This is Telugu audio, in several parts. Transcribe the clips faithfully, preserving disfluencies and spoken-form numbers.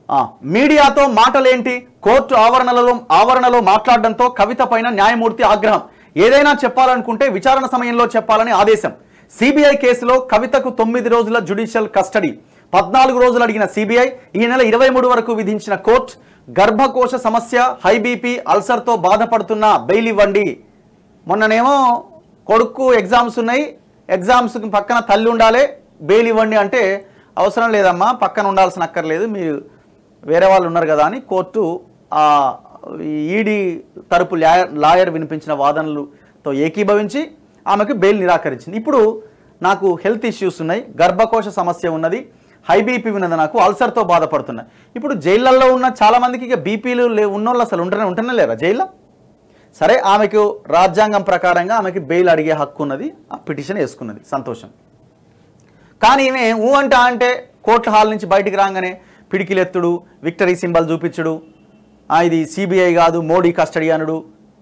మీడియాతో మాటలేంటి, కోర్టు ఆవరణలో ఆవరణలో మాట్లాడడంతో కవిత పైన న్యాయమూర్తి ఆగ్రహం. ఏదైనా చెప్పాలనుకుంటే విచారణ సమయంలో చెప్పాలని ఆదేశం. సిబిఐ కేసులో కవితకు తొమ్మిది రోజుల జ్యుడిషియల్ కస్టడీ. పద్నాలుగు రోజులు అడిగిన సిబిఐ ఈ నెల ఇరవై మూడు వరకు విధించిన కోర్టు. గర్భకోశ సమస్య, హై బీపీ, అల్సర్తో బాధపడుతున్న బెయిల్ ఇవ్వండి. మొన్ననేమో కొడుకు ఎగ్జామ్స్ ఉన్నాయి, ఎగ్జామ్స్ పక్కన తల్లి ఉండాలి, బెయిల్ ఇవ్వండి అంటే అవసరం లేదమ్మా, పక్కన ఉండాల్సిన అక్కర్లేదు, మీరు వేరే వాళ్ళు ఉన్నారు కదా అని కోర్టు ఈడీ తరపు లాయర్ లాయర్ వినిపించిన వాదనలతో ఏకీభవించి ఆమెకు బెయిల్ నిరాకరించింది. ఇప్పుడు నాకు హెల్త్ ఇష్యూస్ ఉన్నాయి, గర్భకోశ సమస్య ఉన్నది, హై బీపీ ఉన్నది, నాకు అల్సర్తో బాధపడుతున్నాయి. ఇప్పుడు జైళ్ళల్లో ఉన్న చాలామందికి ఇక బీపీలు లే ఉన్నోళ్ళు అసలు ఉంటనే ఉంటనే లేరా జైల్లో? సరే, ఆమెకు రాజ్యాంగం ప్రకారంగా ఆమెకి బెయిల్ అడిగే హక్కు ఉన్నది, ఆ పిటిషన్ వేసుకున్నది, సంతోషం. కానీ ఈమె ఊ అంట అంటే కోర్టు హాల్ నుంచి బయటికి రాగానే పిడికిలెత్తుడు, విక్టరీ సింబల్ చూపించుడు, ఇది సిబిఐ కాదు మోడీ కస్టడీ అనుడు,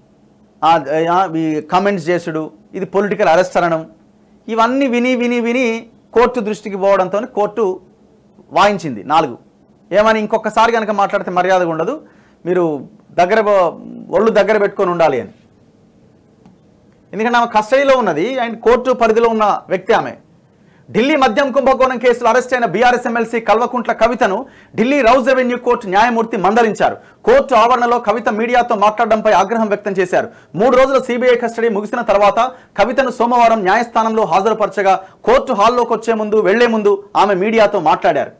కమెంట్స్ చేసుడు, ఇది పొలిటికల్ అరెస్ట్ అనడం, ఇవన్నీ విని విని విని కోర్టు దృష్టికి పోవడంతో కోర్టు వాయించింది నాలుగు. ఏమని, ఇంకొకసారి కనుక మాట్లాడితే మర్యాదగా ఉండదు, మీరు దగ్గర ఒళ్ళు దగ్గర పెట్టుకొని ఉండాలి అని. ఎందుకంటే ఆమె కస్టడీలో ఉన్నది అండ్ కోర్టు పరిధిలో ఉన్న వ్యక్తి ఆమె. ఢిల్లీ మద్యం కుంభకోణం కేసులో అరెస్ట్ అయిన బీఆర్ఎస్ ఎమ్మెల్సీ కల్వకుంట్ల కవితను ఢిల్లీ రౌజ్ రెవెన్యూ కోర్టు న్యాయమూర్తి మందలించారు. కోర్టు ఆవరణలో కవిత మీడియాతో మాట్లాడడంపై ఆగ్రహం వ్యక్తం చేశారు. మూడు రోజుల సిబిఐ కస్టడీ ముగిసిన తర్వాత కవితను సోమవారం న్యాయస్థానంలో హాజరుపరచగా కోర్టు హాల్లోకి వచ్చే ముందు వెళ్లే ముందు ఆమె మీడియాతో మాట్లాడారు.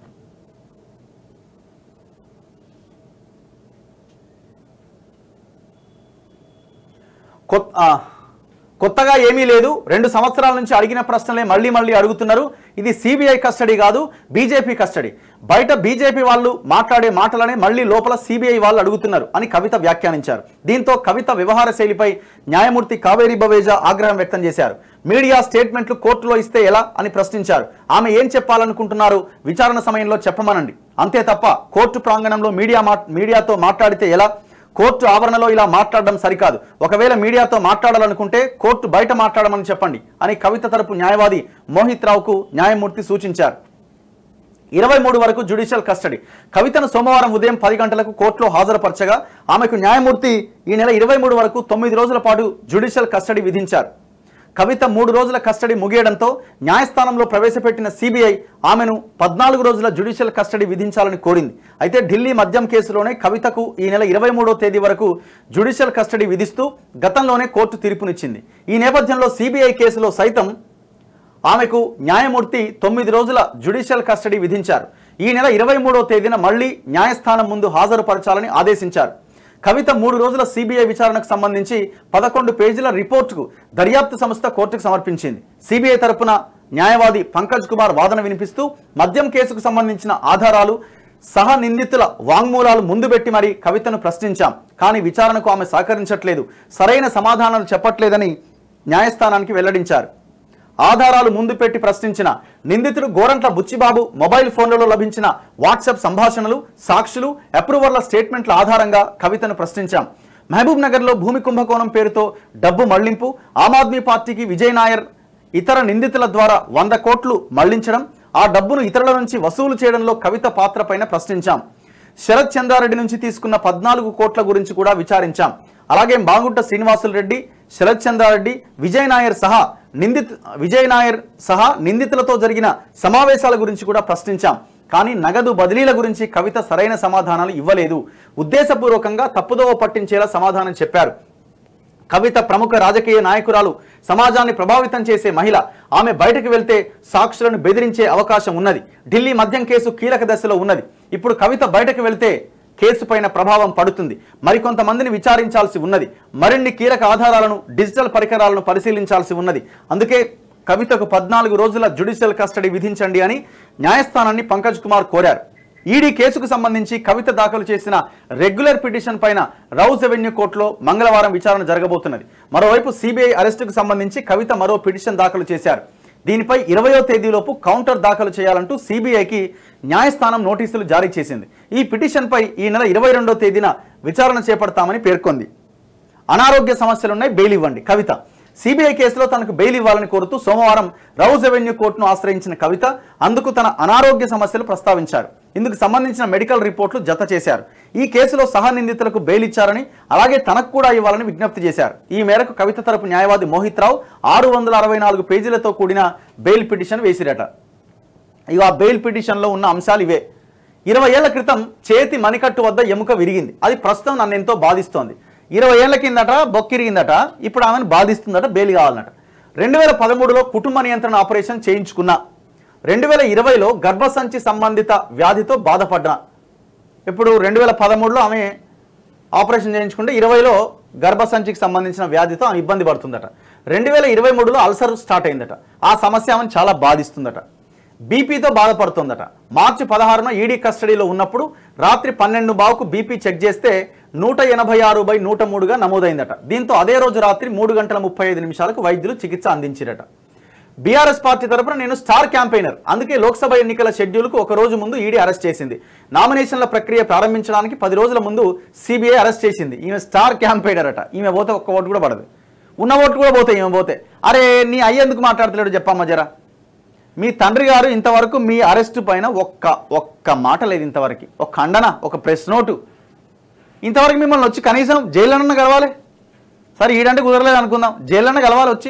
కొత్తగా ఏమీ లేదు, రెండు సంవత్సరాల నుంచి అడిగిన ప్రశ్నలే మళ్ళీ మళ్ళీ అడుగుతున్నారు. ఇది సిబిఐ కస్టడీ కాదు, బీజేపీ కస్టడీ. బయట బీజేపీ వాళ్ళు మాట్లాడే మాటలనే మళ్ళీ లోపల సిబిఐ వాళ్ళు అడుగుతున్నారు అని కవిత వ్యాఖ్యానించారు. దీంతో కవిత వ్యవహార శైలిపై న్యాయమూర్తి కావేరీ బవేజా ఆగ్రహం వ్యక్తం చేశారు. మీడియా స్టేట్మెంట్లు కోర్టులో ఇస్తే ఎలా అని ప్రశ్నించారు. ఆమె ఏం చెప్పాలనుకుంటున్నారు, విచారణ సమయంలో చెప్పమనండి, అంతే తప్ప కోర్టు ప్రాంగణంలో మీడియా మీడియాతో మాట్లాడితే ఎలా, కోర్టు ఆవరణలో ఇలా మాట్లాడడం సరికాదు, ఒకవేళ మీడియాతో మాట్లాడాలనుకుంటే కోర్టు బయట మాట్లాడమని చెప్పండి అని కవిత తరపు న్యాయవాది మోహిత్ రావుకు న్యాయమూర్తి సూచించారు. ఇరవై మూడు వరకు జ్యుడిషియల్ కస్టడీ. కవితను సోమవారం ఉదయం పది గంటలకు కోర్టులో హాజరుపరచగా ఆమెకు న్యాయమూర్తి ఈ నెల ఇరవై మూడు వరకు తొమ్మిది రోజుల పాటు జ్యుడిషియల్ కస్టడీ విధించారు. కవిత మూడు రోజుల కస్టడీ ముగియడంతో న్యాయస్థానంలో ప్రవేశపెట్టిన సిబిఐ ఆమెను పద్నాలుగు రోజుల జ్యుడిషియల్ కస్టడీ విధించాలని కోరింది. అయితే ఢిల్లీ మద్యం కేసులోనే కవితకు ఈ నెల ఇరవై మూడో తేదీ వరకు జ్యుడిషియల్ కస్టడీ విధిస్తూ గతంలోనే కోర్టు తీర్పునిచ్చింది. ఈ నేపథ్యంలో సిబిఐ కేసులో సైతం ఆమెకు న్యాయమూర్తి తొమ్మిది రోజుల జ్యుడిషియల్ కస్టడీ విధించారు. ఈ నెల ఇరవై మూడో తేదీన మళ్లీ న్యాయస్థానం ముందు హాజరుపరచాలని ఆదేశించారు. కవిత మూడు రోజుల సిబిఐ విచారణకు సంబంధించి పదకొండు పేజీల రిపోర్టుకు దర్యాప్తు సంస్థ కోర్టుకు సమర్పించింది. సిబిఐ తరపున న్యాయవాది పంకజ్ కుమార్ వాదన వినిపిస్తూ మద్యం కేసుకు సంబంధించిన ఆధారాలు సహ నిందితుల వాంగ్మూలాలు ముందు పెట్టి మరీ కవితను ప్రశ్నించాం, కానీ విచారణకు ఆమె సహకరించట్లేదు, సరైన సమాధానాలు చెప్పట్లేదని న్యాయస్థానానికి వెల్లడించారు. ఆధారాలు ముందు పెట్టి ప్రశ్నించిన నిందితుడు గోరంట్ల బుచ్చిబాబు మొబైల్ ఫోన్లలో లభించిన వాట్సాప్ సంభాషణలు, సాక్షులు, అప్రూవర్ల స్టేట్మెంట్ల ఆధారంగా కవితను ప్రశ్నించాం. మహబూబ్ నగర్లో భూమి కుంభకోణం పేరుతో డబ్బు మళ్లింపు, ఆమ్ ఆద్మీ పార్టీకి విజయ్ నాయర్ ఇతర నిందితుల ద్వారా వంద కోట్లు మళ్లించడం, ఆ డబ్బును ఇతరుల నుంచి వసూలు చేయడంలో కవిత పాత్ర పైన ప్రశ్నించాం. శరత్ చంద్రారెడ్డి నుంచి తీసుకున్న పద్నాలుగు కోట్ల గురించి కూడా విచారించాం. అలాగే బాగుంట శ్రీనివాసులు రెడ్డి, శరత్ చంద్రారెడ్డి, విజయ్ నాయర్ సహా నిందిత విజయ్ నాయర్ సహా నిందితులతో జరిగిన సమావేశాల గురించి కూడా ప్రశ్నించాం. కానీ నగదు బదిలీల గురించి కవిత సరైన సమాధానాలు ఇవ్వలేదు. ఉద్దేశపూర్వకంగా తప్పుదోవ పట్టించేలా సమాధానం చెప్పారు. కవిత ప్రముఖ రాజకీయ నాయకురాలు, సమాజాన్ని ప్రభావితం చేసే మహిళ. ఆమె బయటకు వెళ్తే సాక్షులను బెదిరించే అవకాశం ఉన్నది. ఢిల్లీ మద్యం కేసు కీలక దశలో ఉన్నది. ఇప్పుడు కవిత బయటకు వెళ్తే కేసు పైన ప్రభావం పడుతుంది. మరికొంతమందిని విచారించాల్సి ఉన్నది. మరిన్ని కీలక ఆధారాలను, డిజిటల్ పరికరాలను పరిశీలించాల్సి ఉన్నది. అందుకే కవితకు పద్నాలుగు రోజుల జ్యుడిషియల్ కస్టడీ విధించండి అని న్యాయస్థానాన్ని పంకజ్ కుమార్ కోరారు. ఈడీ కేసుకు సంబంధించి కవిత దాఖలు చేసిన రెగ్యులర్ పిటిషన్ పైన రౌజ్ రెవెన్యూ కోర్టులో మంగళవారం విచారణ జరగబోతున్నది. మరోవైపు సిబిఐ అరెస్టుకు సంబంధించి కవిత మరో పిటిషన్ దాఖలు చేశారు. దీనిపై ఇరవయో తేదీలోపు కౌంటర్ దాఖలు చేయాలంటూ సిబిఐకి న్యాయస్థానం నోటీసులు జారీ చేసింది. ఈ పిటిషన్పై ఈ నెల ఇరవై రెండో తేదీన విచారణ చేపడతామని పేర్కొంది. అనారోగ్య సమస్యలున్నాయి, బెయిల్ ఇవ్వండి. కవిత సిబిఐ కేసులో తనకు బెయిల్ ఇవ్వాలని కోరుతూ సోమవారం రౌజ్ అవెన్యూ కోర్టును ఆశ్రయించిన కవిత అందుకు తన అనారోగ్య సమస్యలు ప్రస్తావించారు. ఇందుకు సంబంధించిన మెడికల్ రిపోర్టులు జత చేశారు. ఈ కేసులో సహ నిందితులకు బెయిల్ ఇచ్చారని, అలాగే తనకు కూడా ఇవ్వాలని విజ్ఞప్తి చేశారు. ఈ మేరకు కవిత తరపు న్యాయవాది మోహిత్ రావు ఆరు వందల అరవై నాలుగు పేజీలతో కూడిన బెయిల్ పిటిషన్ వేసిరట. ఇక ఆ బెయిల్ పిటిషన్లో ఉన్న అంశాలు ఇవే. ఇరవై ఏళ్ల క్రితం చేతి మణికట్టు వద్ద ఎముక విరిగింది. అది ప్రస్తుతం నన్ను ఎంతో బాధిస్తోంది. ఇరవై ఏళ్ల కిందట బొక్కిరిగిందట, ఇప్పుడు ఆమెను బాధిస్తుందట, బెయిల్ కావాలన్నట. రెండు వేల పదమూడులో కుటుంబ నియంత్రణ ఆపరేషన్ చేయించుకున్నా. రెండు వేల ఇరవైలో గర్భసంచి సంబంధిత వ్యాధితో బాధపడ్డా. ఇప్పుడు రెండు వేల పదమూడులో ఆమె ఆపరేషన్ చేయించుకుంటే ఇరవైలో గర్భసంచికి సంబంధించిన వ్యాధితో ఆమె ఇబ్బంది పడుతుందట. రెండు వేల ఇరవై మూడులో అల్సర్ స్టార్ట్ అయిందట. ఆ సమస్య ఆమెను చాలా బాధిస్తుందట. బీపీతో బాధపడుతుందట. మార్చి పదహారున ఈడీ కస్టడీలో ఉన్నప్పుడు రాత్రి పన్నెండు బావుకు బీపీ చెక్ చేస్తే నూట ఎనభై ఆరు బై నూట మూడుగా నమోదైందట. దీంతో అదే రోజు రాత్రి మూడు గంటల ముప్పై ఐదు నిమిషాలకు వైద్యులు చికిత్స అందించారట. బీఆర్ఎస్ పార్టీ తరపున నేను స్టార్ క్యాంపెయినర్, అందుకే లోక్సభ ఎన్నికల షెడ్యూల్కు ఒక రోజు ముందు ఈడీ అరెస్ట్ చేసింది. నామినేషన్ల ప్రక్రియ ప్రారంభించడానికి పది రోజుల ముందు సిబిఐ అరెస్ట్ చేసింది. ఈమె స్టార్ క్యాంపెయినర్ అట. ఈమె పోతే ఒక్క ఓటు కూడా పడదు, ఉన్న ఓటు కూడా పోతాయి ఈమె పోతే. అరే నీ అయ్యేందుకు మాట్లాడతలేడు చెప్పమ్మా జరా. మీ తండ్రి గారు ఇంతవరకు మీ అరెస్టు పైన ఒక్క ఒక్క మాట లేదు ఇంతవరకు. ఒక ఖండన, ఒక ప్రెస్ నోటు ఇంతవరకు మిమ్మల్ని వచ్చి కనీసం జైల్లోనన్నా కలవాలి. సరే ఈడంటే కుదరలేదు అనుకుందాం, జైల్లోనే కలవాలి వచ్చి.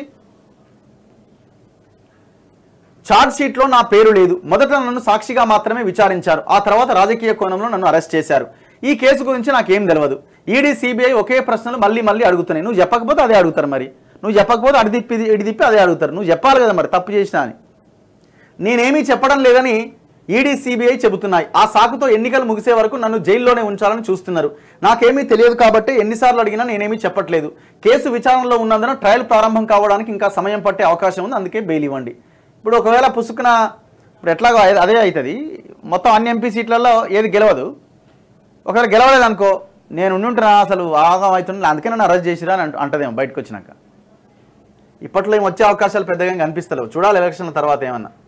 ఛార్జ్ షీట్లో నా పేరు లేదు. మొదట నన్ను సాక్షిగా మాత్రమే విచారించారు. ఆ తర్వాత రాజకీయ కోణంలో నన్ను అరెస్ట్ చేశారు. ఈ కేసు గురించి నాకేం తెలియదు. ఈడీ సిబిఐ ఒకే ప్రశ్నలు మళ్ళీ మళ్ళీ అడుగుతున్నాయి. నువ్వు చెప్పకపోతే అదే అడుగుతారు. మరి నువ్వు చెప్పకపోతే అడి తిప్పి ఇడి తిప్పి అదే అడుగుతారు. నువ్వు చెప్పాలి కదా మరి తప్పు చేసినా అని. నేనేమీ చెప్పడం లేదని ఈడీ సిబిఐ చెబుతున్నాయి. ఆ సాకుతో ఎన్నికలు ముగిసే వరకు నన్ను జైల్లోనే ఉంచాలని చూస్తున్నారు. నాకేమీ తెలియదు కాబట్టి ఎన్నిసార్లు అడిగినా నేనేమీ చెప్పట్లేదు. కేసు విచారణలో ఉన్నందున ట్రయల్ ప్రారంభం కావడానికి ఇంకా సమయం పట్టే అవకాశం ఉంది, అందుకే బెయిల్ ఇవ్వండి. ఇప్పుడు ఒకవేళ పుసుకున ఇప్పుడు ఎట్లాగో అదే అవుతుంది. మొత్తం అన్ని ఎంపీ సీట్లలో ఏది గెలవదు. ఒకవేళ గెలవలేదు అనుకో, నేను ఉండుంటున్నా అసలు ఆగం అవుతున్నా, అందుకే నన్ను అరెస్ట్ చేసిరా అని అంటదేమో బయటకు వచ్చినాక. ఇప్పట్లో ఏం వచ్చే అవకాశాలు పెద్దగా కనిపిస్తలేవు. చూడాలి ఎలక్షన్ల తర్వాత ఏమన్నా.